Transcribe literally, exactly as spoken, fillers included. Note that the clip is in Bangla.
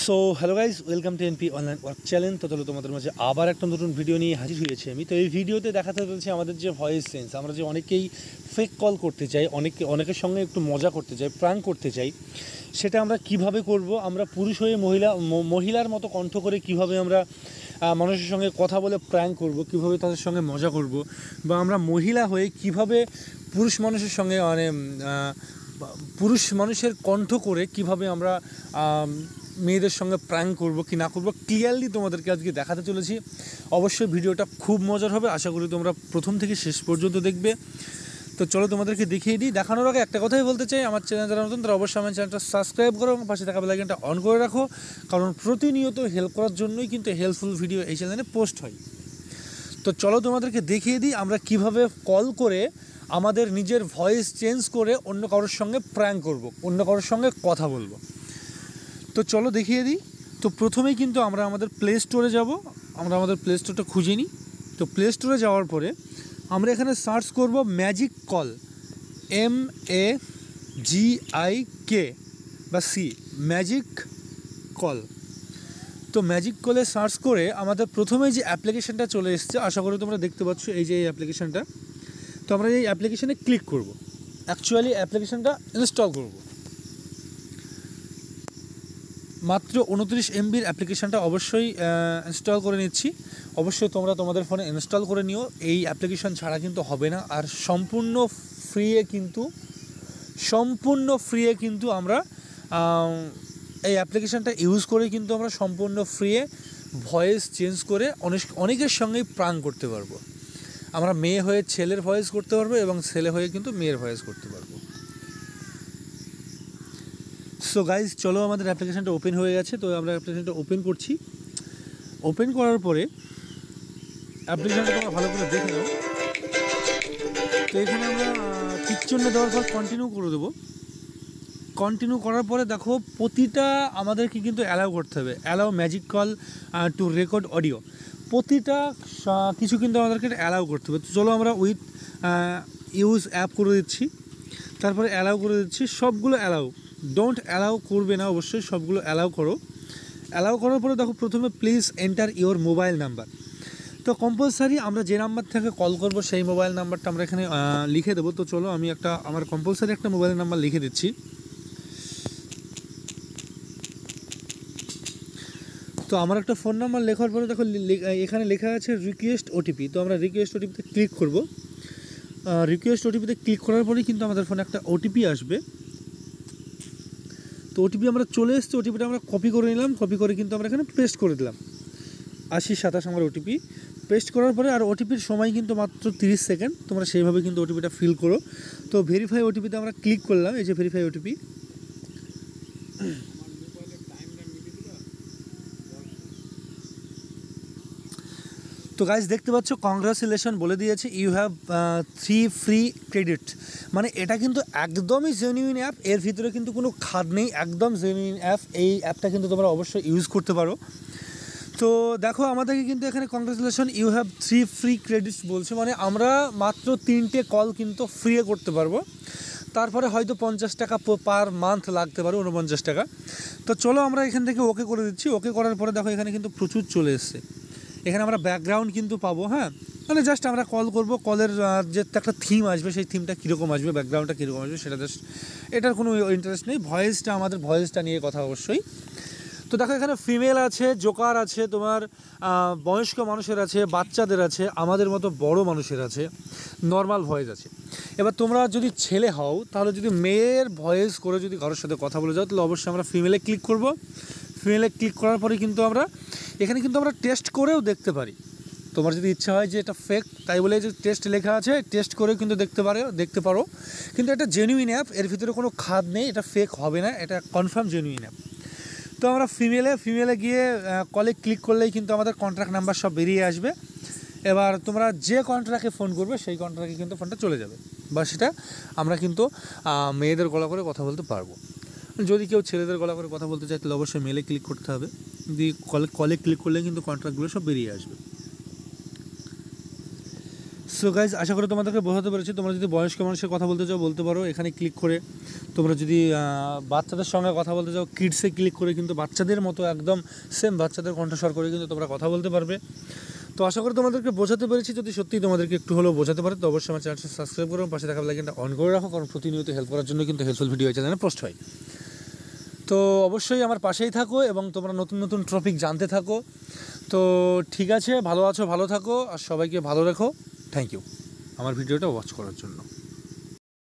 So hello guys, welcome to NP online work channel. তো চলো তোমাদের মাঝে আবার একটা নতুন ভিডিও নিয়ে হাজির হয়েছি আমি। তো এই ভিডিওতে দেখাতে চলছে আমাদের যে ভয়েস সেন্স, আমরা যে অনেকেই ফেক কল করতে চাই, অনেকে অনেকের সঙ্গে একটু মজা করতে চাই, প্রাঙ্ক করতে চাই, সেটা আমরা কিভাবে করব। আমরা পুরুষ হয়ে মহিলা মহিলার মতো কণ্ঠ করে কিভাবে আমরা মানুষের সঙ্গে কথা বলে প্র্যাঙ্ক করব, কিভাবে তাদের সঙ্গে মজা করব, বা আমরা মহিলা হয়ে কিভাবে পুরুষ মানুষের সঙ্গে মানে পুরুষ মানুষের কণ্ঠ করে কিভাবে আমরা মেয়েদের সঙ্গে প্র্যাঙ্ক করব কি না করব, ক্লিয়ারলি তোমাদেরকে আজকে দেখাতে চলেছি। অবশ্যই ভিডিওটা খুব মজার হবে, আশা করি তোমরা প্রথম থেকে শেষ পর্যন্ত দেখবে। তো চলো তোমাদেরকে দেখিয়ে দিই। দেখানোর আগে একটা কথাই বলতে চাই, আমার চ্যানেল যারা নতুন তারা অবশ্যই আমার চ্যানেলটা সাবস্ক্রাইব করো এবং পাশে থাকা বেল আইকনটা অন করে রাখো, কারণ প্রতিনিয়ত হেল্প করার জন্যই কিন্তু হেল্পফুল ভিডিও এই চ্যানেলে পোস্ট হয়। তো চলো তোমাদেরকে দেখিয়ে দিই আমরা কিভাবে কল করে আমাদের নিজের ভয়েস চেঞ্জ করে অন্য কারোর সঙ্গে প্র্যাঙ্ক করব, অন্য কারোর সঙ্গে কথা বলবো। তো চলো দেখিয়ে দিই। তো প্রথমেই কিন্তু আমরা আমাদের প্লে স্টোরে যাব, আমরা আমাদের প্লে স্টোরটা খুঁজে নিই। তো প্লে স্টোরে যাওয়ার পরে আমরা এখানে সার্চ করব magic call, M A G I K বা সি, ম্যাজিক কল। তো ম্যাজিক কলে সার্চ করে আমাদের প্রথমেই যে অ্যাপ্লিকেশানটা চলে এসছে, আশা করি তোমরা দেখতে পাচ্ছ এই যে এই অ্যাপ্লিকেশানটা। তো আমরা এই অ্যাপ্লিকেশানে ক্লিক করব, অ্যাকচুয়ালি অ্যাপ্লিকেশানটা ইনস্টল করব। মাত্র উনত্রিশ এমবির অ্যাপ্লিকেশানটা অবশ্যই ইনস্টল করে নিচ্ছি। অবশ্যই তোমরা তোমাদের ফোনে ইনস্টল করে নিও, এই অ্যাপ্লিকেশান ছাড়া কিন্তু হবে না। আর সম্পূর্ণ ফ্রিয়ে কিন্তু সম্পূর্ণ ফ্রিয়ে কিন্তু আমরা এই অ্যাপ্লিকেশানটা ইউজ করে কিন্তু আমরা সম্পূর্ণ ফ্রিয়ে ভয়েস চেঞ্জ করে অনেক অনেকের সঙ্গেই প্র্যাঙ্ক করতে পারবো। আমরা মেয়ে হয়ে ছেলের ভয়েস করতে পারবো এবং ছেলে হয়ে কিন্তু মেয়ের ভয়েস করতে পারবো। সো গাইজ চলো, আমাদের অ্যাপ্লিকেশানটা ওপেন হয়ে গেছে। তো আমরা অ্যাপ্লিকেশানটা ওপেন করছি। ওপেন করার পরে অ্যাপ্লিকেশানটা তোমরা ভালো করে দেখে নাও। তো এখানে আমরা পিকচারটা দেওয়ার পর কন্টিনিউ করে দেবো। কন্টিনিউ করার পরে দেখো প্রতিটা আমাদেরকে কিন্তু অ্যালাউ করতে হবে, allow magic call to record audio, প্রতিটা কিছু কিন্তু আমাদেরকে অ্যালাউ করতে হবে। তো চলো আমরা উইথ ইউজ অ্যাপ করে দিচ্ছি, তারপরে অ্যালাউ করে দিচ্ছি। সবগুলো অ্যালাউ, ডোন্ট অ্যালাউ করবে না, অবশ্যই সবগুলো অ্যালাউ করো। অ্যালাউ করার পরে দেখো প্রথমে please enter your mobile number. তো কম্পালসারি আমরা যে নাম্বার থেকে কল করব সেই মোবাইল নাম্বারটা আমরা এখানে লিখে দেবো। তো চলো আমি একটা আমার কম্পালসারি একটা মোবাইল নাম্বার লিখে দিচ্ছি। তো আমার একটা ফোন নাম্বার লেখার পরে দেখো এখানে লেখা আছে রিকোয়েস্ট ওটিপি। তো আমরা রিকোয়েস্ট ওটিপিতে ক্লিক করব। রিকোয়েস্ট ওটিপিতে ক্লিক করার পরেই কিন্তু আমাদের ফোনে একটা ওটিপি আসবে। তো ওটিপি আমরা চলে এসছে, ওটিপিটা আমরা কপি করে নিলাম, কপি করে কিন্তু আমরা এখানে পেস্ট করে দিলাম। আশি সাতাশ আমার ওটিপি পেস্ট করার পরে, আর ওটিপির সময় কিন্তু মাত্র তিরিশ সেকেন্ড, তোমরা সেইভাবে কিন্তু ওটিপিটা ফিল করো। তো ভেরিফাই ওটিপিতে আমরা ক্লিক করলাম, এই যে ভেরিফাই ওটিপি। তো গাইজ দেখতে পাচ্ছ কংগ্রাচুলেশন বলে দিয়েছে, you have three free credit. মানে এটা কিন্তু একদমই জেনুইন অ্যাপ, এর ভিতরে কিন্তু কোনো খাদ নেই, একদম জেনুইন অ্যাপ। এই অ্যাপটা কিন্তু তোমরা অবশ্যই ইউজ করতে পারো। তো দেখো আমাদেরকে কিন্তু এখানে congratulation you have three free credits বলছে, মানে আমরা মাত্র তিনটে কল কিন্তু ফ্রি করতে পারবো। তারপরে হয়তো পঞ্চাশ টাকা পার মান্থ লাগতে পারে, উনপঞ্চাশ টাকা। তো চলো আমরা এখান থেকে ওকে করে দিচ্ছি। ওকে করার পরে দেখো এখানে কিন্তু প্রচুর চলে এসছে। এখানে আমরা ব্যাকগ্রাউন্ড কিন্তু পাবো, হ্যাঁ, মানে জাস্ট আমরা কল করব, কলের যে একটা থিম আসবে সেই থিমটা কীরকম আসবে, ব্যাকগ্রাউন্ডটা কীরকম আসবে সেটা জাস্ট, এটার কোনো ইন্টারেস্ট নেই। ভয়েসটা আমাদের ভয়েসটা নিয়ে কথা অবশ্যই। তো দেখো এখানে ফিমেল আছে, জোকার আছে, তোমার বয়স্ক মানুষের আছে, বাচ্চাদের আছে, আমাদের মতো বড় মানুষের আছে, নর্মাল ভয়েস আছে। এবার তোমরা যদি ছেলে হও, তাহলে যদি মেয়ের ভয়েস করে যদি কারোর সাথে কথা বলে যাও, তাহলে অবশ্যই আমরা ফিমেলে ক্লিক করব। ফিমেলে ক্লিক করার পরে কিন্তু আমরা এখানে কিন্তু আমরা টেস্ট করেও দেখতে পারি। তোমার যদি ইচ্ছা হয় যে এটা ফেক, তাই বলে যে টেস্ট লেখা আছে, টেস্ট করেও কিন্তু দেখতে পারো দেখতে পারো কিন্তু এটা জেনুইন অ্যাপ, এর ভিতরে কোনো খাদ নেই, এটা ফেক হবে না, এটা কনফার্ম জেনুইন অ্যাপ। তো আমরা ফিমেলে ফিমেলে গিয়ে কলে ক্লিক করলেই কিন্তু আমাদের কন্ট্রাক্ট নাম্বার সব বেরিয়ে আসবে। এবার তোমরা যে কন্ট্রাক্টে ফোন করবে সেই কন্ট্রাক্টে কিন্তু ফোনটা চলে যাবে, বা সেটা আমরা কিন্তু মেয়েদের গলা করে কথা বলতে পারবো। যদি কেউ ছেলেদের গলা করে কথা বলতে চায় তাহলে অবশ্যই মেলে ক্লিক করতে হবে। যদি কলে কলে ক্লিক করলে কিন্তু কন্ট্রাক্টগুলো সব বেরিয়ে আসবে। সো গাইজ আশা করি তোমাদেরকে বোঝাতে পেরেছি। তোমরা যদি বয়স্ক মানুষের কথা বলতে চাও বলতে পারো এখানে ক্লিক করে। তোমরা যদি বাচ্চাদের সঙ্গে কথা বলতে চাও কিডসে ক্লিক করে কিন্তু বাচ্চাদের মতো একদম সেম বাচ্চাদের কণ্ঠস্বর করে কিন্তু তোমরা কথা বলতে পারবে। তো আশা করি তোমাদেরকে বোঝাতে পেরেছি। যদি সত্যিই তোমাদেরকে একটু হলেও বোঝাতে পারে তো অবশ্যই আমার চ্যানেলটা সাবস্ক্রাইব করো, পাশে থাকা বেল আইকনটা অন করে রাখো, কারণ প্রতিনিয়ত হেল্প করার জন্য কিন্তু হেল্পফুল ভিডিও এই চ্যানেলে পোস্ট হয়। তো অবশ্যই আমার পাশেই থাকো এবং তোমরা নতুন নতুন টপিক জানতে থাকো। তো ঠিক আছে, ভালো আছো, ভালো থাকো, আর সবাইকে ভালো রেখো। থ্যাংক ইউ আমার ভিডিওটা ওয়াচ করার জন্য।